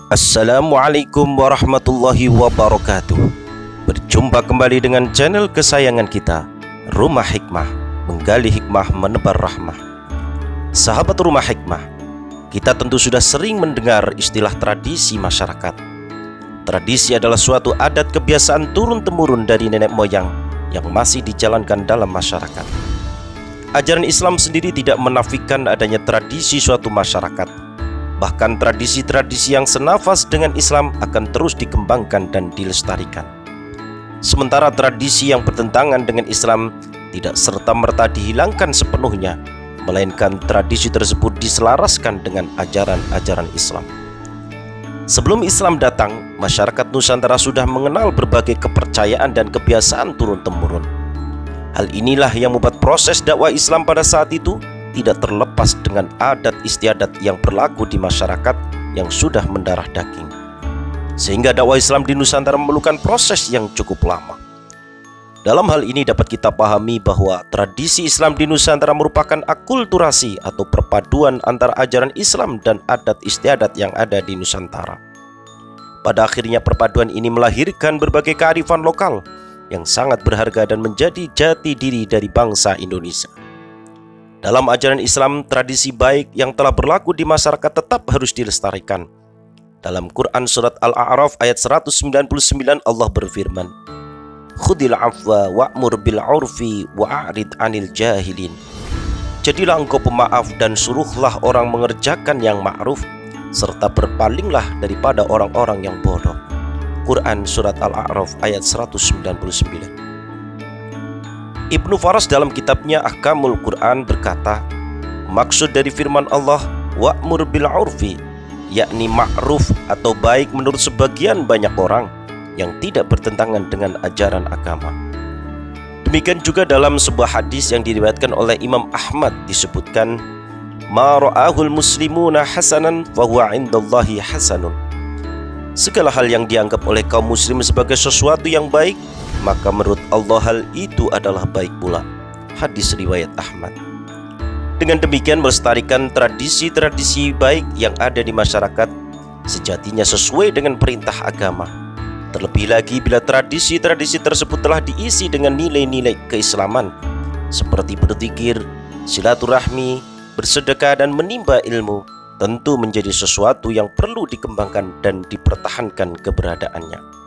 Assalamualaikum warahmatullahi wabarakatuh. Berjumpa kembali dengan channel kesayangan kita, Rumah Hikmah, menggali hikmah menebar rahmah. Sahabat Rumah Hikmah, kita tentu sudah sering mendengar istilah tradisi masyarakat. Tradisi adalah suatu adat kebiasaan turun-temurun dari nenek moyang yang masih dijalankan dalam masyarakat. Ajaran Islam sendiri tidak menafikan adanya tradisi suatu masyarakat. Bahkan tradisi-tradisi yang senafas dengan Islam akan terus dikembangkan dan dilestarikan. Sementara tradisi yang bertentangan dengan Islam tidak serta-merta dihilangkan sepenuhnya, melainkan tradisi tersebut diselaraskan dengan ajaran-ajaran Islam. Sebelum Islam datang, masyarakat Nusantara sudah mengenal berbagai kepercayaan dan kebiasaan turun-temurun. Hal inilah yang membuat proses dakwah Islam pada saat itu tidak terlepas dengan adat istiadat yang berlaku di masyarakat yang sudah mendarah daging. Sehingga dakwah Islam di Nusantara memerlukan proses yang cukup lama. Dalam hal ini dapat kita pahami bahwa tradisi Islam di Nusantara merupakan akulturasi atau perpaduan antara ajaran Islam dan adat istiadat yang ada di Nusantara. Pada akhirnya perpaduan ini melahirkan berbagai kearifan lokal yang sangat berharga dan menjadi jati diri dari bangsa Indonesia. Dalam ajaran Islam, tradisi baik yang telah berlaku di masyarakat tetap harus dilestarikan. Dalam Quran Surat Al-A'raf ayat 199 Allah berfirman, "Khudil afwa wa'mur bil 'urfi wa'rid 'anil jahilin." Jadilah engkau pemaaf dan suruhlah orang mengerjakan yang ma'ruf, serta berpalinglah daripada orang-orang yang bodoh. Quran Surat Al-A'raf ayat 199. Ibnu Faras dalam kitabnya Ahkamul Quran berkata, maksud dari firman Allah wa'mur bil 'urfi, yakni ma'ruf atau baik menurut sebagian banyak orang yang tidak bertentangan dengan ajaran agama. Demikian juga dalam sebuah hadis yang diriwayatkan oleh Imam Ahmad disebutkan, ma ra'ahul muslimuna hasanan fahuwa 'indallahi hasanun. Segala hal yang dianggap oleh kaum muslim sebagai sesuatu yang baik, maka menurut Allah hal itu adalah baik pula. Hadis riwayat Ahmad. Dengan demikian melestarikan tradisi-tradisi baik yang ada di masyarakat sejatinya sesuai dengan perintah agama. Terlebih lagi bila tradisi-tradisi tersebut telah diisi dengan nilai-nilai keislaman seperti berzikir, silaturahmi, bersedekah dan menimba ilmu, tentu menjadi sesuatu yang perlu dikembangkan dan dipertahankan keberadaannya.